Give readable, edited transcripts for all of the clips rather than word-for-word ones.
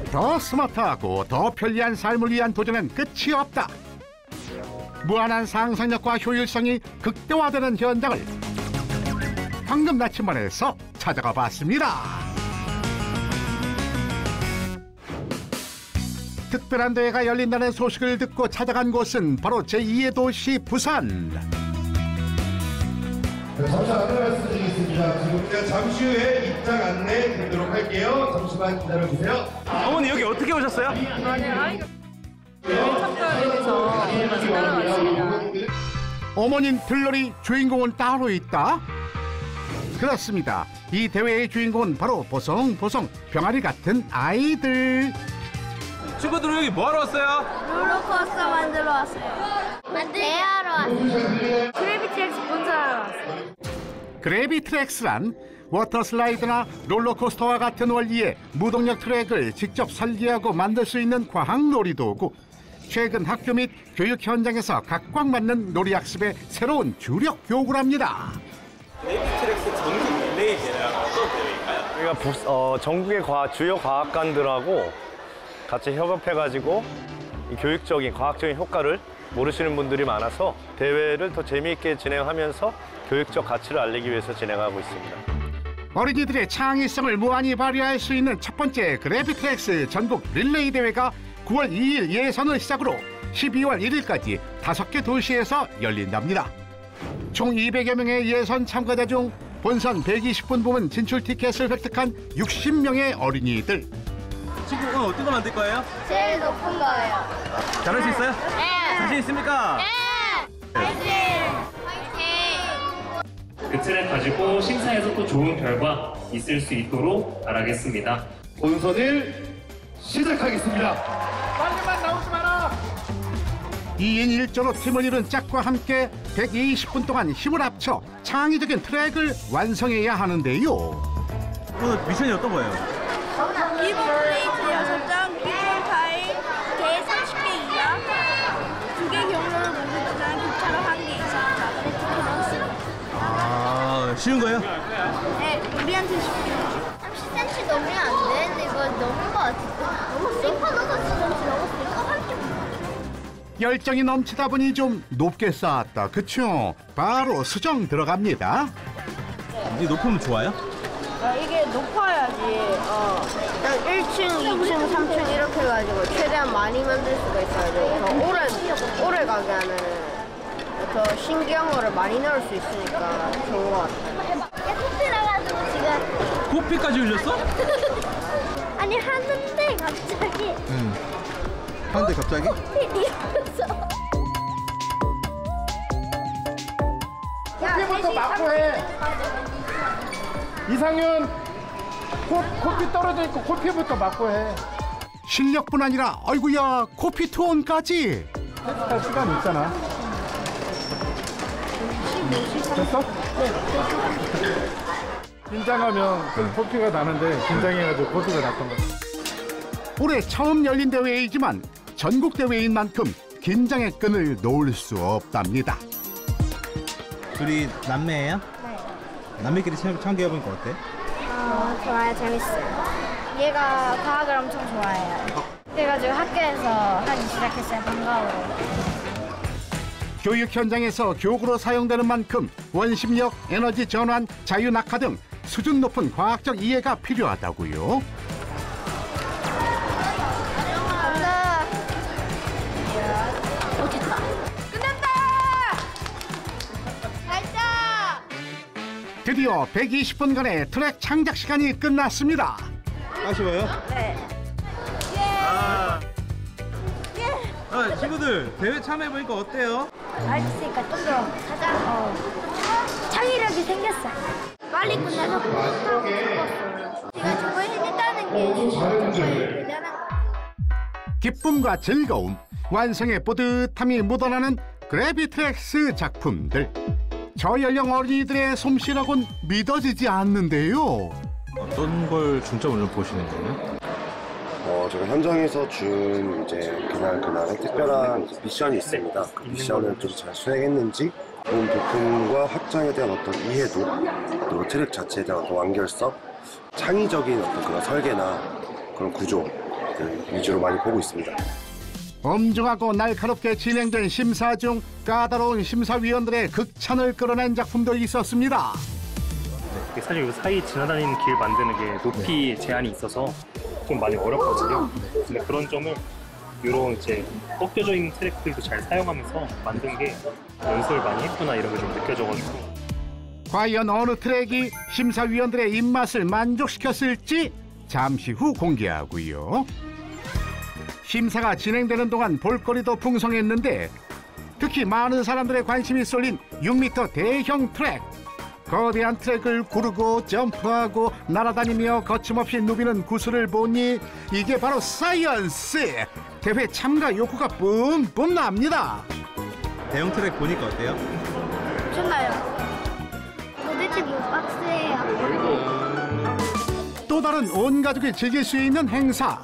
더 스마트하고 더 편리한 삶을 위한 도전은 끝이 없다. 무한한 상상력과 효율성이 극대화되는 현장을 황금 나침반에서 찾아가 봤습니다. 특별한 대회가 열린다는 소식을 듣고 찾아간 곳은 바로 제2의 도시 부산. 잠시 안내 말씀드리겠습니다. 지금 잠시 후에 입장 안내 드리도록 할게요. 잠시만 기다려주세요. 어머니 여기 어떻게 오셨어요? 아이가 탑가에서 같이 따라왔습니다. 어머님 들러리 주인공은 따로 있다? 그렇습니다. 이 대회의 주인공은 바로 보송보송 병아리 같은 아이들. 친구들 여기 뭐하러 왔어요? 롤러코스터 만들어 왔어요. 대하러 왔어요. 그래비트렉스 본사하러 왔어요. 그래비트렉스란 워터슬라이드나 롤러코스터와 같은 원리의 무동력 트랙을 직접 설계하고 만들 수 있는 과학 놀이도구. 최근 학교 및 교육 현장에서 각광받는 놀이학습의 새로운 주력 교구랍니다. 그래비트렉스 전국 릴레이 대회가 어떤 대회인가요? 저희가 전국의 주요 과학관들하고 같이 협업해가지고 이 교육적인 과학적인 효과를 모르시는 분들이 많아서 대회를 더 재미있게 진행하면서 교육적 가치를 알리기 위해서 진행하고 있습니다. 어린이들의 창의성을 무한히 발휘할 수 있는 첫 번째 그래비트렉스 전국 릴레이 대회가 9월 2일 예선을 시작으로 12월 1일까지 5개 도시에서 열린답니다. 총 200여 명의 예선 참가자 중 본선 120분 부문 진출 티켓을 획득한 60명의 어린이들. 친구 오늘 어떤 거 만들 거예요? 제일 높은 거예요. 잘할 수 있어요? 네. 자신 있습니까? 네. 화이팅! 화이팅! 그 틀을 가지고 심사에서 또 좋은 결과 있을 수 있도록 바라겠습니다. 본선을 시작하겠습니다. 빨리만 나오지 마라. 2인 1조로 팀을 이룬 짝과 함께 120분 동안 힘을 합쳐 창의적인 트랙을 완성해야 하는데요. 오늘 미션이 어떤 거예요? 기본 플레이트 6장, 기본 타일, 개 30개 이하, 2개 경로를 모두 주장, 기차로 1개 이상, 그렇게 넣었어요. 아, 쉬운 거예요? 네, 우리한테 쉽게. 30cm 넘으면 안 되는데 이거 넘은 거 같아. 너무 세퍼너서 30cm 넘었으니까 할게. 열정이 넘치다 보니 좀 높게 쌓았다. 그쵸? 바로 수정 들어갑니다. 이 높으면 좋아요? 이게 높아야지. 일단 1층, 2층, 3층 이렇게 해가지고 최대한 많이 만들 수가 있어가지고 더 오래 가게 하면은 더 신기한 거를 많이 넣을 수 있으니까 좋은 것 같아요. 코피 나가지고 지금. 코피까지 흘렸어? 아니 하는데 갑자기. 하는데 갑자기? 코피 이러면서. 코피부터 맞고 해. 이상윤 코피 떨어져 있고 코피부터 맞고 해. 실력뿐 아니라 아이고야 코피 투혼까지. 할 시간 있잖아. 됐어? 네. 긴장하면 코피가 나는데 긴장해가지고 코피가 났던 거야. 올해 처음 열린 대회이지만 전국 대회인 만큼 긴장의 끈을 놓을 수 없답니다. 둘이 남매예요? 네. 남매끼리 참교해보니까 어때? 좋아요. 재밌어요. 얘가 과학을 엄청 좋아해요. 그래가지고 학교에서 하기 시작했어요. 방과후로. 교육 현장에서 교구로 사용되는 만큼 원심력, 에너지 전환, 자유 낙하 등 수준 높은 과학적 이해가 필요하다고요. 간다. 됐다. 끝났다. 가자. 드디어 120분간의 트랙 창작 시간이 끝났습니다. 아쉬워요? 네. 친구들 대회 참여해보니까 어때요? 알겠으니까 좀 더 가자. 창의력이 생겼어. 빨리 끝내서 뿌듯하고 기뻤어요. 제가 저걸 해냈다는 게 정말 대단한 것 같아요. 기쁨과 즐거움, 완성의 뿌듯함이 묻어나는 그래비트렉스 작품들. 저연령 어린이들의 솜씨라곤 믿어지지 않는데요. 어떤 걸 중점으로 보시는 거예요? 제가 현장에서 준 이제 그날의 특별한 미션이 있습니다. 그 미션을 좀 잘 수행했는지, 본 부품과 확장에 대한 어떤 이해도, 그리고 트랙 자체에 대한 어떤 완결성, 창의적인 어떤 그런 설계나 그런 구조, 것들 위주로 많이 보고 있습니다. 엄중하고 날카롭게 진행된 심사 중 까다로운 심사위원들의 극찬을 끌어낸 작품도 있었습니다. 사실 이 사이 지나다니는 길 만드는 게 높이 제한이 있어서 좀 많이 어렵거든요. 근데 그런 점을 이런 이제 꺾여져 있는 트랙들도 잘 사용하면서 만든 게 연습을 많이 했구나 이런 게 좀 느껴져가지고. 과연 어느 트랙이 심사위원들의 입맛을 만족시켰을지 잠시 후 공개하고요. 심사가 진행되는 동안 볼거리도 풍성했는데 특히 많은 사람들의 관심이 쏠린 6m 대형 트랙. 거대한 트랙을 구르고 점프하고 날아다니며 거침없이 누비는 구슬을 보니 이게 바로 사이언스! 대회 참가 욕구가 뿜뿜 납니다. 대형 트랙 보니까 어때요? 좋나요? 도대체 몇 박스예요? 또 다른 온 가족이 즐길 수 있는 행사.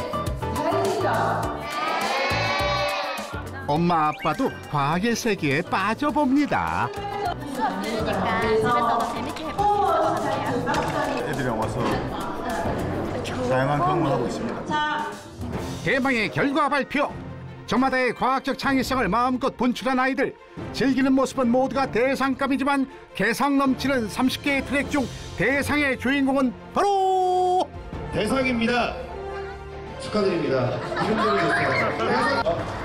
엄마 아빠도 과학의 세계에 빠져봅니다. 그러니까 집에서도 재밌게 해볼 수 있을 것 같아요. 애들이랑 와서 다양한 경험을 하고 있습니다. 대망의 결과 발표. 저마다의 과학적 창의성을 마음껏 분출한 아이들. 즐기는 모습은 모두가 대상감이지만 개성 넘치는 30개의 트랙 중 대상의 주인공은 바로 대상입니다. 축하드립니다. 이름대로 주세요.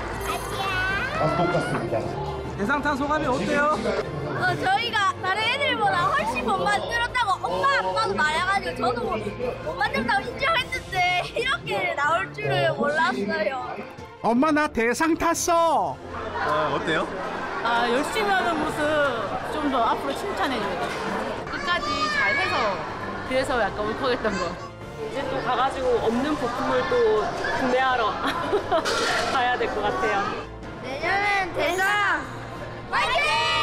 똑같습니다. 대상 탄 소감이 어때요? 저희가 다른 애들보다 훨씬 못 만들었다고 엄마 아빠도 말해가지고 저도 못 만들었다고 인정했는데 이렇게 나올 줄을 몰랐어요. 엄마 나 대상 탔어. 어때요? 열심히 하는 모습 좀 더 앞으로 칭찬해줘야 돼. 끝까지 잘해서 그래서 약간 울컥했던 거. 이제 또 가가지고 없는 부품을 또 구매하러 가야 될 것 같아요. 내년엔 대상 화이팅!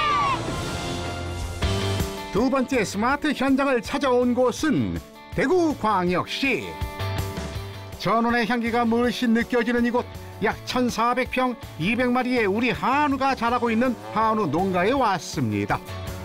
두 번째 스마트 현장을 찾아온 곳은 대구광역시. 전원의 향기가 물씬 느껴지는 이곳. 약 1,400평 200마리의 우리 한우가 자라고 있는 한우 농가에 왔습니다.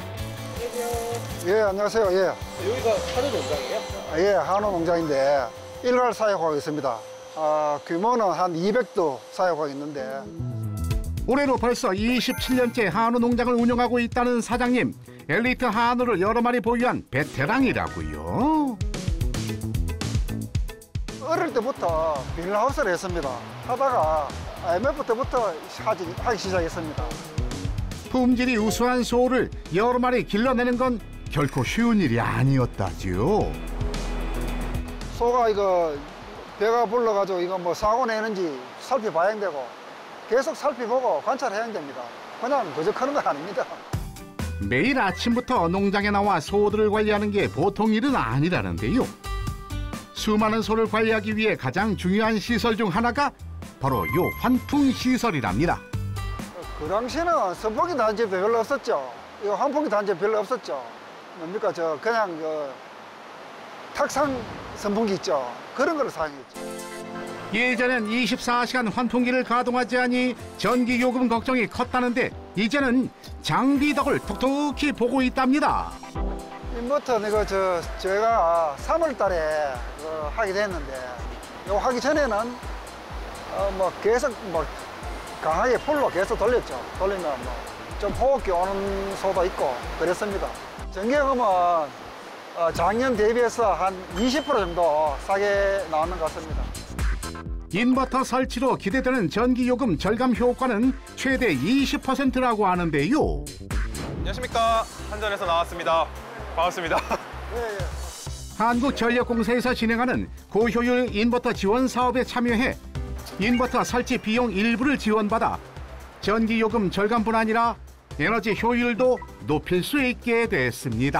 예, 안녕하세요. 예. 여기가 한우 농장이에요? 예, 한우 농장인데 일괄 사육하고 있습니다. 규모는 한 200도 사육하고 있는데. 올해로 벌써 27년째 한우 농장을 운영하고 있다는 사장님. 엘리트 한우를 여러 마리 보유한 베테랑이라고요. 어릴 때부터 비닐하우스를 했습니다. 하다가 IMF 때부터 하기 시작했습니다. 품질이 우수한 소를 여러 마리 길러내는 건 결코 쉬운 일이 아니었다지요. 소가 이거 배가 불러가지고 이거 뭐 사고 내는지 살펴봐야 되고 계속 살펴보고 관찰해야 됩니다. 그냥 그저 하는 거 아닙니다. 매일 아침부터 농장에 나와 소들을 관리하는 게 보통 일은 아니라는데요. 수많은 소를 관리하기 위해 가장 중요한 시설 중 하나가 바로 요 환풍 시설이랍니다. 그 당시에는 선풍기 단지 별로 없었죠. 이거 환풍기 단지 별로 없었죠. 뭡니까 그냥 탁상 선풍기 있죠. 그런 걸 사용했죠. 예전엔 24시간 환풍기를 가동하지 않니 전기 요금 걱정이 컸다는데 이제는 장비 덕을 톡톡히 보고 있답니다. 인버터 이거 제가 3월 달에 하게 됐는데 이거 하기 전에는 뭐 계속 뭐 강하게 풀로 계속 돌렸죠. 돌리면 뭐 좀 호흡기 오는 소도 있고 그랬습니다. 전기요금은 작년 대비해서 한 20% 정도 싸게 나오는 것 같습니다. 인버터 설치로 기대되는 전기요금 절감 효과는 최대 20%라고 하는데요. 안녕하십니까. 한전에서 나왔습니다. 반갑습니다. 예. 한국전력공사에서 진행하는 고효율 인버터 지원 사업에 참여해 인버터 설치 비용 일부를 지원받아 전기요금 절감뿐 아니라 에너지 효율도 높일 수 있게 됐습니다.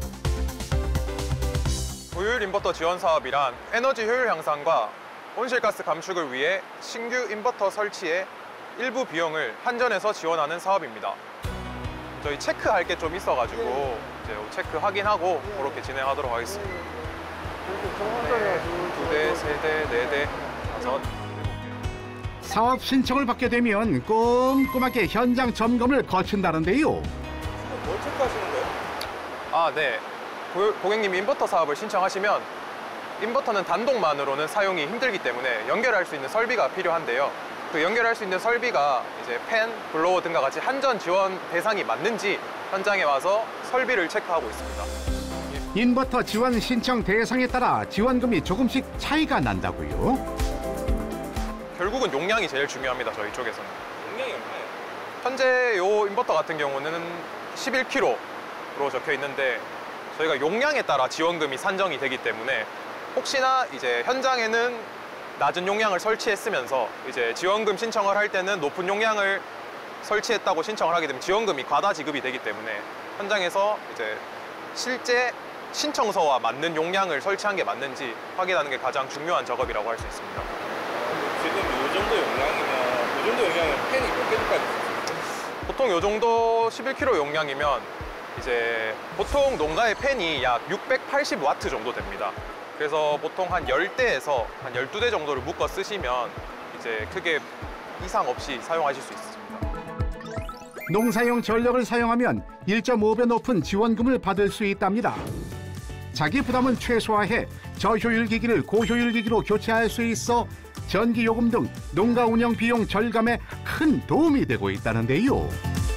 고효율 인버터 지원 사업이란 에너지 효율 향상과 온실가스 감축을 위해 신규 인버터 설치에 일부 비용을 한전에서 지원하는 사업입니다. 저희 체크할 게 좀 있어가지고 이제 체크 확인하고 그렇게 진행하도록 하겠습니다. 네, 2대, 3대, 4대, 5. 사업 신청을 받게 되면 꼼꼼하게 현장 점검을 거친다는데요. 뭘 체크하시는 거예요? 네. 고객님이 인버터 사업을 신청하시면 인버터는 단독만으로는 사용이 힘들기 때문에 연결할 수 있는 설비가 필요한데요. 그 연결할 수 있는 설비가 이제 팬, 블로워 등과 같이 한전 지원 대상이 맞는지 현장에 와서 설비를 체크하고 있습니다. 인버터 지원 신청 대상에 따라 지원금이 조금씩 차이가 난다고요? 결국은 용량이 제일 중요합니다. 저희 쪽에서는. 용량이 얼마예요? 현재 요 인버터 같은 경우는 11kW로 적혀 있는데 저희가 용량에 따라 지원금이 산정이 되기 때문에 혹시나 이제 현장에는 낮은 용량을 설치했으면서 이제 지원금 신청을 할 때는 높은 용량을 설치했다고 신청을 하게 되면 지원금이 과다 지급이 되기 때문에 현장에서 이제 실제 신청서와 맞는 용량을 설치한 게 맞는지 확인하는 게 가장 중요한 작업이라고 할 수 있습니다. 지금 이 정도 용량이면 이 정도 용량은 팬이 몇 개까지 있어요? 보통 이 정도 11kW 용량이면 이제 보통 농가의 팬이 약 680W 정도 됩니다. 그래서 보통 한 10대에서 한 12대 정도를 묶어 쓰시면 이제 크게 이상 없이 사용하실 수 있습니다. 농사용 전력을 사용하면 1.5배 높은 지원금을 받을 수 있답니다. 자기 부담은 최소화해 저효율 기기를 고효율 기기로 교체할 수 있어 전기 요금 등 농가 운영 비용 절감에 큰 도움이 되고 있다는데요.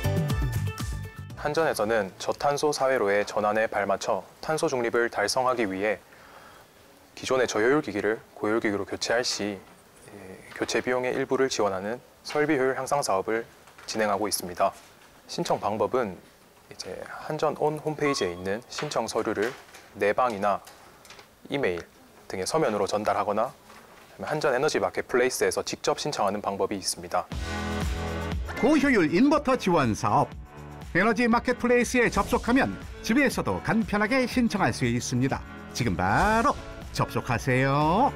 한전에서는 저탄소 사회로의 전환에 발맞춰 탄소 중립을 달성하기 위해 기존의 저효율 기기를 고효율 기기로 교체할 시 교체 비용의 일부를 지원하는 설비 효율 향상 사업을 진행하고 있습니다. 신청 방법은 이제 한전 온 홈페이지에 있는 신청 서류를 내방이나 이메일 등의 서면으로 전달하거나 한전 에너지 마켓플레이스에서 직접 신청하는 방법이 있습니다. 고효율 인버터 지원 사업. 에너지 마켓플레이스에 접속하면 집에서도 간편하게 신청할 수 있습니다. 지금 바로 접속하세요.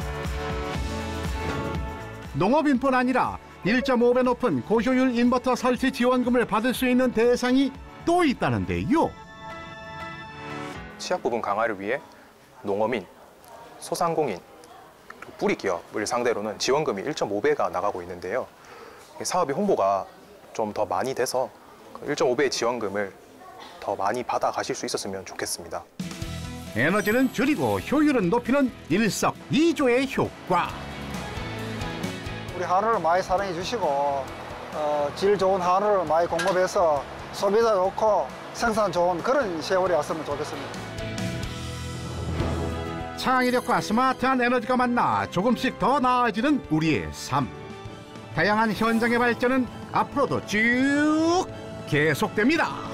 농업인뿐 아니라 1.5배 높은 고효율 인버터 설치 지원금을 받을 수 있는 대상이 또 있다는데요. 취약 부분 강화를 위해 농어민, 소상공인, 그리고 뿌리기업을 상대로는 지원금이 1.5배가 나가고 있는데요. 사업이 홍보가 좀 더 많이 돼서 1.5배의 지원금을 더 많이 받아가실 수 있었으면 좋겠습니다. 에너지는 줄이고 효율은 높이는 일석이조의 효과. 우리 한우를 많이 사랑해 주시고 질 좋은 한우를 많이 공급해서 소비자 좋고 생산 좋은 그런 세월이 왔으면 좋겠습니다. 창의력과 스마트한 에너지가 만나 조금씩 더 나아지는 우리의 삶. 다양한 현장의 발전은 앞으로도 쭉 계속됩니다.